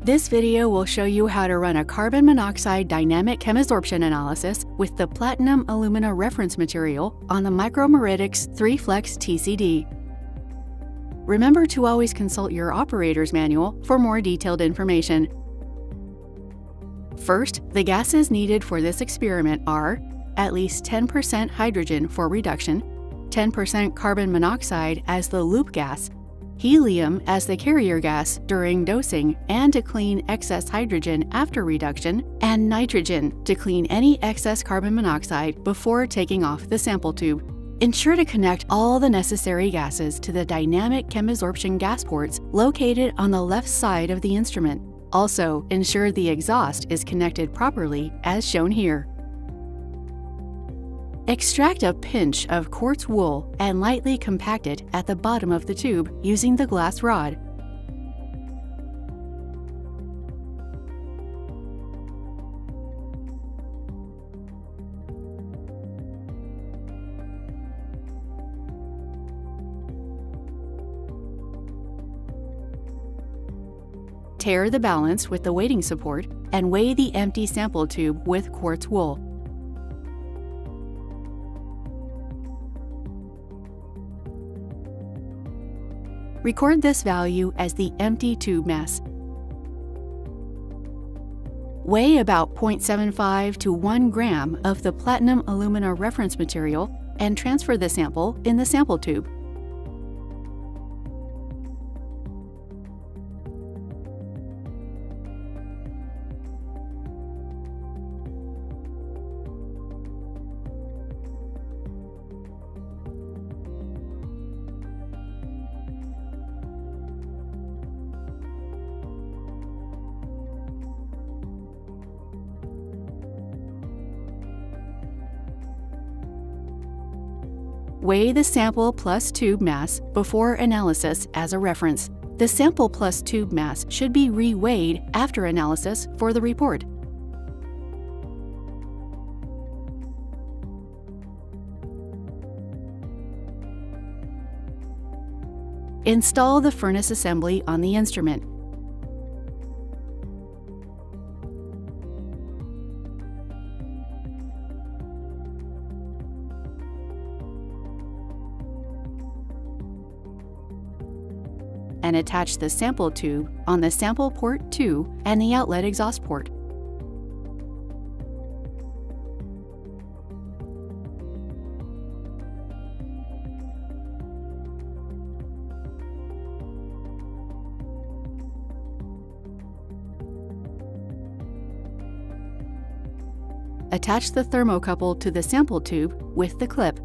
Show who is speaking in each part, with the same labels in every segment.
Speaker 1: This video will show you how to run a carbon monoxide dynamic chemisorption analysis with the platinum alumina reference material on the Micromeritics 3Flex TCD. Remember to always consult your operator's manual for more detailed information. First, the gases needed for this experiment are at least 10% hydrogen for reduction, 10% carbon monoxide as the loop gas, helium as the carrier gas during dosing and to clean excess hydrogen after reduction, and nitrogen to clean any excess carbon monoxide before taking off the sample tube. Ensure to connect all the necessary gases to the dynamic chemisorption gas ports located on the left side of the instrument. Also, ensure the exhaust is connected properly as shown here. Extract a pinch of quartz wool and lightly compact it at the bottom of the tube using the glass rod. Tear the balance with the weighting support and weigh the empty sample tube with quartz wool. Record this value as the empty tube mass. Weigh about 0.75 to 1 gram of the platinum alumina reference material and transfer the sample in the sample tube. Weigh the sample plus tube mass before analysis as a reference. The sample plus tube mass should be re-weighed after analysis for the report. Install the furnace assembly on the instrument. And attach the sample tube on the sample port 2 and the outlet exhaust port. Attach the thermocouple to the sample tube with the clip.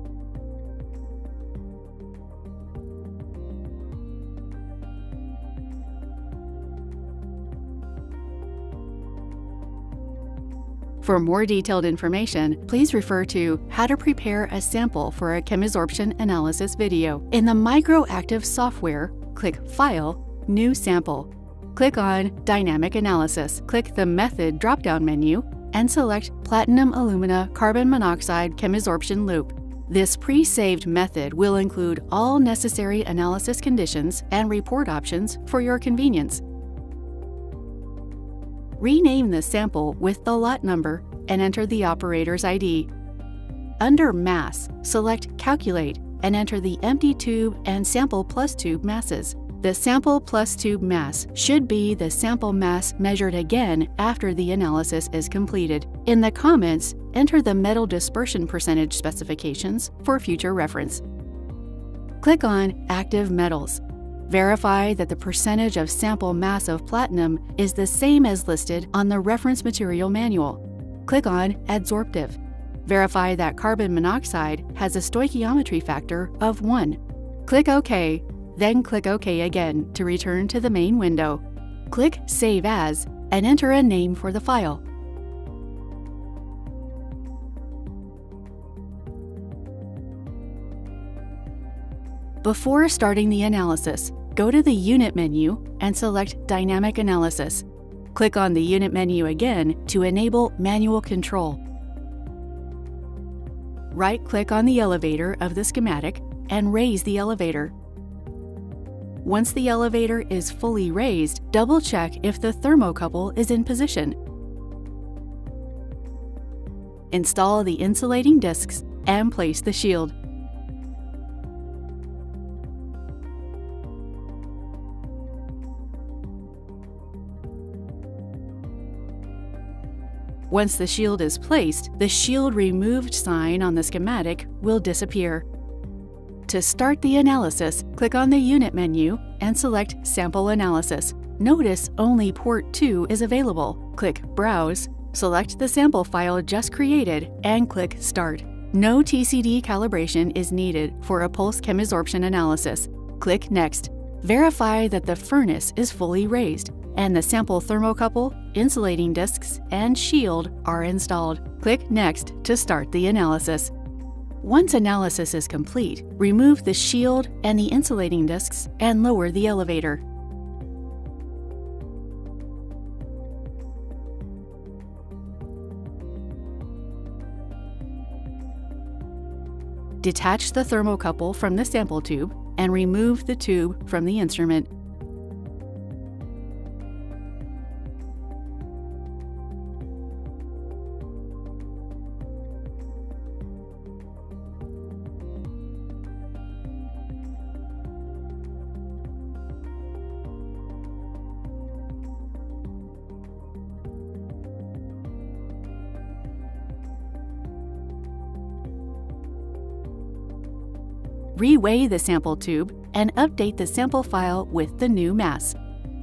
Speaker 1: For more detailed information, please refer to How to Prepare a Sample for a Chemisorption Analysis video. In the Microactive software, click File, New Sample. Click on Dynamic Analysis. Click the Method drop-down menu and select Platinum Alumina Carbon Monoxide Chemisorption Loop. This pre-saved method will include all necessary analysis conditions and report options for your convenience. Rename the sample with the lot number and enter the operator's ID. Under Mass, select Calculate and enter the empty tube and sample plus tube masses. The sample plus tube mass should be the sample mass measured again after the analysis is completed. In the comments, enter the metal dispersion percentage specifications for future reference. Click on Active Metals. Verify that the percentage of sample mass of platinum is the same as listed on the reference material manual. Click on Adsorptive. Verify that carbon monoxide has a stoichiometry factor of 1. Click OK, then click OK again to return to the main window. Click Save As and enter a name for the file. Before starting the analysis, go to the Unit menu and select Dynamic Analysis. Click on the Unit menu again to enable manual control. Right-click on the elevator of the schematic and raise the elevator. Once the elevator is fully raised, double-check if the thermocouple is in position. Install the insulating discs and place the shield. Once the shield is placed, the Shield Removed sign on the schematic will disappear. To start the analysis, click on the Unit menu and select Sample Analysis. Notice only Port 2 is available. Click Browse, select the sample file just created, and click Start. No TCD calibration is needed for a pulse chemisorption analysis. Click Next. Verify that the furnace is fully raised and the sample thermocouple, insulating discs, and shield are installed. Click Next to start the analysis. Once analysis is complete, remove the shield and the insulating discs and lower the elevator. Detach the thermocouple from the sample tube and remove the tube from the instrument. Reweigh the sample tube and update the sample file with the new mass.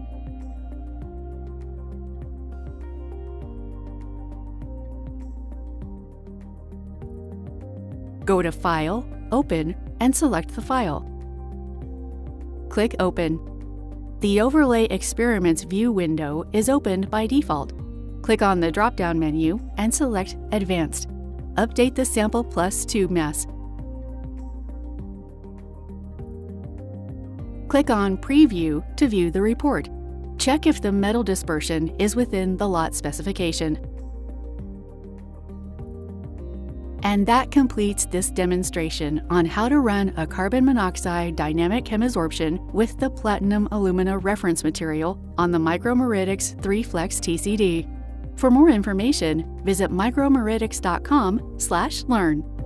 Speaker 1: Go to File, Open, and select the file. Click Open. The Overlay Experiments View window is opened by default. Click on the drop-down menu and select Advanced. Update the Sample Plus tube mass. Click on Preview to view the report. Check if the metal dispersion is within the lot specification. And that completes this demonstration on how to run a carbon monoxide dynamic chemisorption with the platinum alumina reference material on the Micromeritics 3-Flex TCD. For more information, visit micromeritics.com/learn.